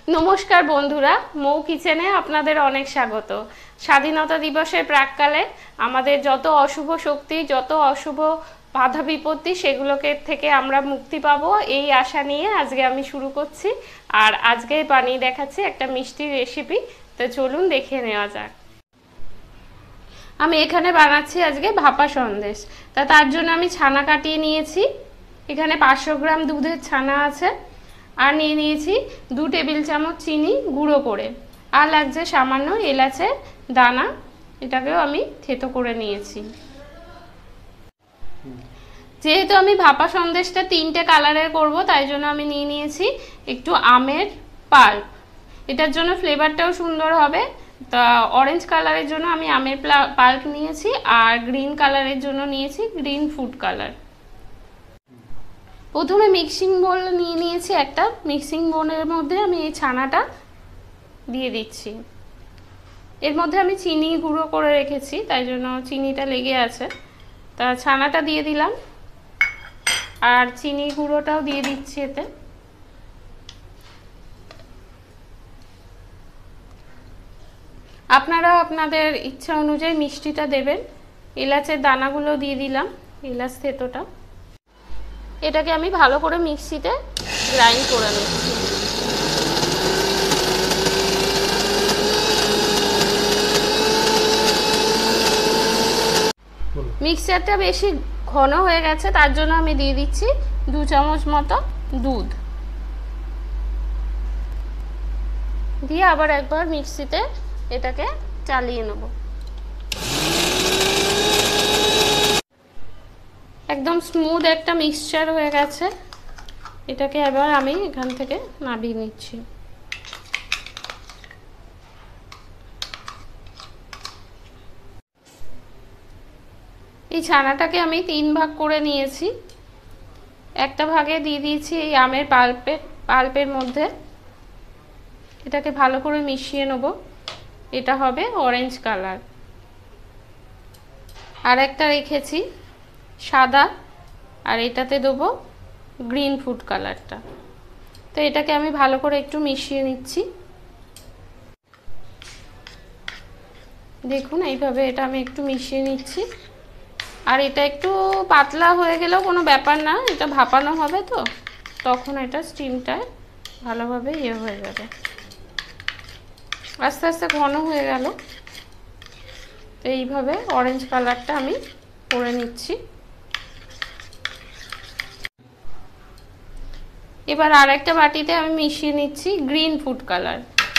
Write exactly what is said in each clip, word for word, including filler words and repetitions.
নমস্কার বন্ধুরা, মৌ কিচেনে আপনাদের অনেক স্বাগত। স্বাধীনতা দিবসের প্রাককালে আমাদের যত অশুভ শক্তি, যত অশুভ বাধা বিপত্তি, সেগুলোকে থেকে আমরা মুক্তি পাবো এই আশা নিয়ে আজকে আমি শুরু করছি। আর আজকে বানিয়ে দেখাচ্ছি একটা মিষ্টি রেসিপি। তো চলুন দেখে নেওয়া যাক। আমি এখানে বানাচ্ছি আজকে ভাপা সন্দেশ। তা তার জন্য আমি ছানা কাটিয়ে নিয়েছি। এখানে পাঁচশো গ্রাম দুধের ছানা আছে। আর নিয়ে নিয়েছি দু টেবিল চামচ চিনি গুঁড়ো করে, আর লাগছে সামান্য এলাচের দানা, এটাকেও আমি থেতো করে নিয়েছি। যেহেতু আমি ভাপা সন্দেশটা তিনটে কালারের করব, তাই জন্য আমি নিয়ে নিয়েছি একটু আমের পাল্প। এটার জন্য ফ্লেভারটাও সুন্দর হবে। তা অরেঞ্জ কালারের জন্য আমি আমের পাল্প নিয়েছি, আর গ্রিন কালারের জন্য নিয়েছি গ্রিন ফুড কালার। প্রথমে মিক্সিং বোল নিয়ে নিয়েছি একটা। মিক্সিং বোলের মধ্যে আমি এই ছানাটা দিয়ে দিচ্ছি। এর মধ্যে আমি চিনি গুঁড়ো করে রেখেছি, তাই জন্য চিনিটা লেগে আছে। তা ছানাটা দিয়ে দিলাম, আর চিনি গুঁড়োটাও দিয়ে দিচ্ছি এতে। আপনারা আপনাদের ইচ্ছা অনুযায়ী মিষ্টিটা দেবেন। এলাচের দানাগুলো দিয়ে দিলাম, এলাচ থেতোটা। এটাকে আমি ভালো করে মিক্সিতে গ্রাইন্ড করে নিচ্ছি। মিক্সচারটা বেশি ঘন হয়ে গেছে, তার জন্য আমি দিয়ে দিচ্ছি দু চামচ মতো দুধ দিয়ে আবার একবার মিক্সিতে এটাকে চালিয়ে নেব। একদম স্মুথ একটা মিক্সচার হয়ে গেছে। এটাকে এবার আমি এখান থেকে নামিয়ে নিচ্ছি। এই ছানাটাকে আমি তিন ভাগ করে নিয়েছি। একটা ভাগে দিয়ে দিয়েছি এই আমের পাল্পের পাল্পের মধ্যে। এটাকে ভালো করে মিশিয়ে নেব। এটা হবে অরেঞ্জ কালার। আর একটা রেখেছি সাদা, আর এটাতে দেবো গ্রিন ফুড কালারটা। তো এটাকে আমি ভালো করে একটু মিশিয়ে নিচ্ছি। দেখুন এইভাবে এটা আমি একটু মিশিয়ে নিচ্ছি। আর এটা একটু পাতলা হয়ে গেলেও কোনো ব্যাপার না, এটা ভাপানো হবে তো, তখন এটা স্টিমটায় ভালোভাবে ইয়ে হয়ে যাবে। আস্তে আস্তে ঘন হয়ে গেল। তো এইভাবে অরেঞ্জ কালারটা আমি করে নিচ্ছি। এবার আর একটা বাটিতে আমি মিশিয়ে নিচ্ছি green food colour.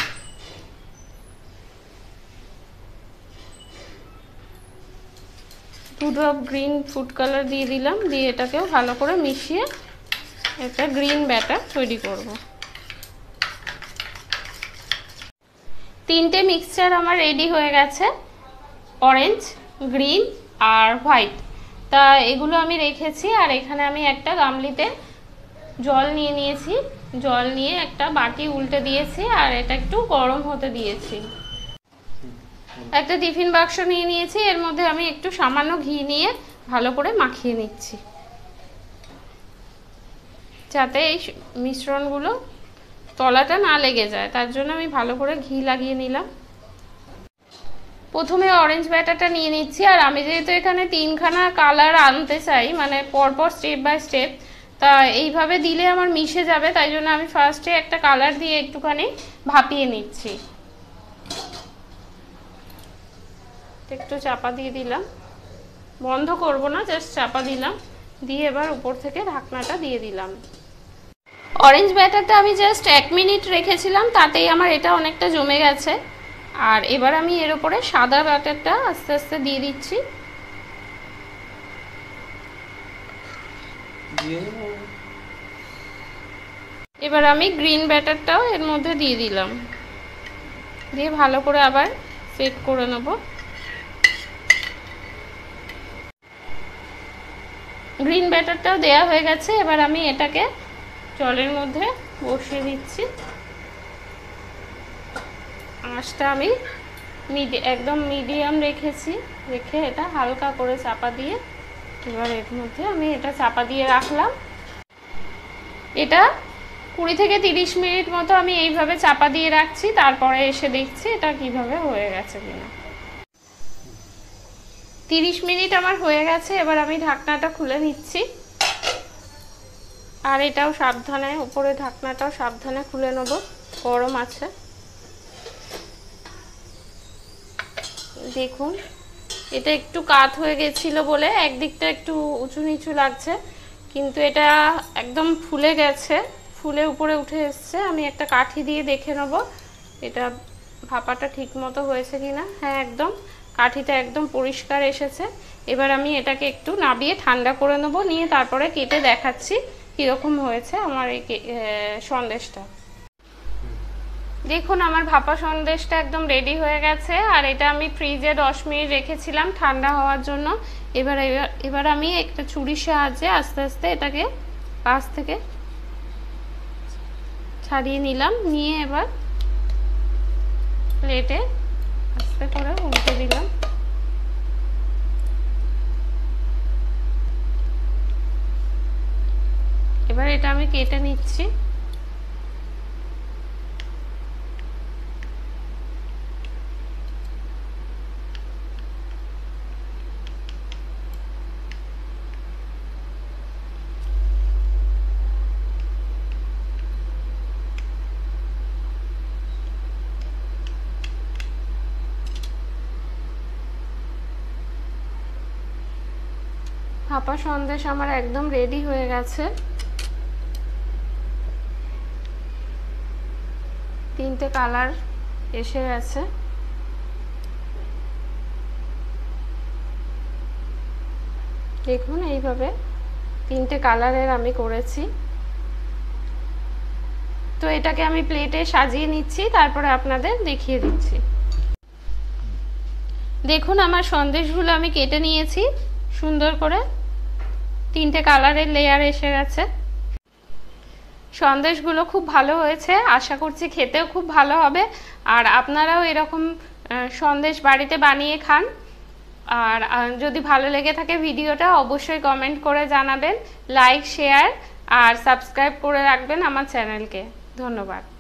Two drop green food colour দিয়ে দিলাম, দিয়ে এটাকেও ভালো করে মিশিয়ে একটা গ্রিন ব্যাটার তৈরি করব। তিনটে মিক্সচার আমার রেডি হয়ে গেছে, অরেঞ্জ, গ্রিন আর হোয়াইট। তা এগুলো আমি রেখেছি। আর এখানে আমি একটা গামলিতে জল নিয়ে নিয়েছি। জল নিয়ে একটা বাটি উল্টে দিয়েছি, আর এটা একটু গরম হতে দিয়েছি। একটা টিফিন বাক্স নিয়ে নিয়েছি। এর মধ্যে আমি একটু সামান্য ঘি নিয়ে ভালো করে মাখিয়ে নিচ্ছি, যাতে এই মিশ্রণগুলো তলাটা না লেগে যায়। তার জন্য আমি ভালো করে ঘি লাগিয়ে নিলাম। প্রথমে অরেঞ্জ ব্যাটারটা নিয়ে নিচ্ছি। আর আমি যেহেতু এখানে তিনখানা কালার আনতে চাই, মানে পরপর স্টেপ বাই স্টেপ, তা এইভাবে দিলে আমার মিশে যাবে, তাই জন্য আমি ফার্স্টে একটা কালার দিয়ে একটুখানি ভাপিয়ে নিচ্ছি। একটু চাপা দিয়ে দিলাম, বন্ধ করব না, জাস্ট চাপা দিলাম, দিয়ে এবার উপর থেকে ঢাকনাটা দিয়ে দিলাম। অরেঞ্জ ব্যাটারটা আমি জাস্ট এক মিনিট রেখেছিলাম, তাতেই আমার এটা অনেকটা জমে গেছে। আর এবার আমি এর উপরে সাদা ব্যাটারটা আস্তে আস্তে দিয়ে দিচ্ছি। এবার আমি গ্রিন ব্যাটারটাও এর মধ্যে দিয়ে দিলাম, দিয়ে ভালো করে আবার সেট করে নেব। গ্রিন ব্যাটারটাও দেয়া হয়ে গেছে। এবার আমি এটাকে জলের মধ্যে বসিয়ে দিচ্ছি। আঁচটা আমি মিডি একদম মিডিয়াম রেখেছি, রেখে এটা হালকা করে চাপা দিয়ে এবার এর মধ্যে আমি এটা চাপা দিয়ে রাখলাম। এটা কুড়ি থেকে তিরিশ মিনিট মতো আমি এইভাবে চাপা দিয়ে রাখছি, তারপরে এসে দেখছি এটা কিভাবে হয়ে গেছে কিনা। তিরিশ মিনিট আমার হয়ে গেছে, এবার আমি ঢাকনাটা খুলে নিচ্ছি। আর এটাও সাবধানে, উপরে ঢাকনাটাও সাবধানে খুলে নেব, গরম আছে। দেখুন এটা একটু কাত হয়ে গেছিলো বলে একদিকটা একটু উঁচু নিচু লাগছে, কিন্তু এটা একদম ফুলে গেছে, ফুলে উপরে উঠে এসছে। আমি একটা কাঠি দিয়ে দেখে নেব এটা ভাপাটা ঠিক মতো হয়েছে কিনা। হ্যাঁ, একদম কাঠিটা একদম পরিষ্কার এসেছে। এবার আমি এটাকে একটু নাবিয়ে ঠান্ডা করে নেব, নিয়ে তারপরে কেটে দেখাচ্ছি কীরকম হয়েছে আমার এই সন্দেশটা। দেখুন আমার ভাপা সন্দেশটা একদম রেডি হয়ে গেছে, আর এটা আমি ফ্রিজে দশ মিনিট রেখেছিলাম ঠান্ডা হওয়ার জন্য। এবার এবার আমি একটা ছুরির সাহায্যে আস্তে আস্তে এটাকে পাশ থেকে ছাড়িয়ে নিলাম, নিয়ে এবার প্লেটে আস্তে করে উল্টে দিলাম। এবার এটা আমি কেটে নিচ্ছি। ভাপা সন্দেশ আমার একদম রেডি হয়ে গেছে। তিনটে কালার এসে গেছে। দেখুন এইভাবে তিনটে কালারের আমি করেছি। তো এটাকে আমি প্লেটে সাজিয়ে নিচ্ছি, তারপরে আপনাদের দেখিয়ে দিচ্ছি। দেখুন আমার সন্দেশগুলো আমি কেটে নিয়েছি সুন্দর করে, তিনটে কালারের লেয়ার এসে গেছে। সন্দেশগুলো খুব ভালো হয়েছে, আশা করছি খেতেও খুব ভালো হবে। আর আপনারাও এরকম সন্দেশ বাড়িতে বানিয়ে খান। আর যদি ভালো লেগে থাকে ভিডিওটা অবশ্যই কমেন্ট করে জানাবেন, লাইক শেয়ার আর সাবস্ক্রাইব করে রাখবেন আমার চ্যানেলকে। ধন্যবাদ।